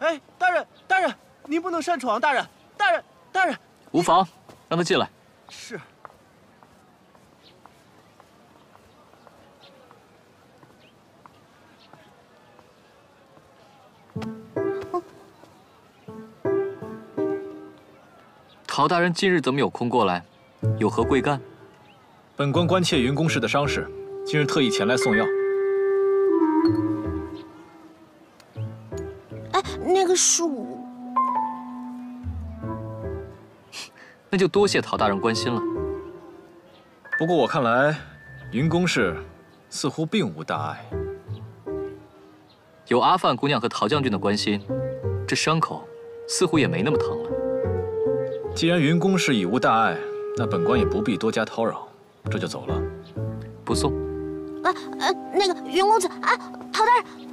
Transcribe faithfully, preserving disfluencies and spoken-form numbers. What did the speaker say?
哎，大人，大人，您不能擅闯，大人，大人，大人。 无妨，让他进来。 是。 陶大人今日怎么有空过来？有何贵干？ 本官关切云宫氏的伤势，今日特意前来送药。 哎，那个是我。 那就多谢陶大人关心了。 不过我看来，云宫氏似乎并无大碍。 有阿范姑娘和陶将军的关心，这伤口似乎也没那么疼了。 既然云宫氏已无大碍，那本官也不必多加叨扰，这就走了。 不送。 啊呃，那个云公子啊，陶大人。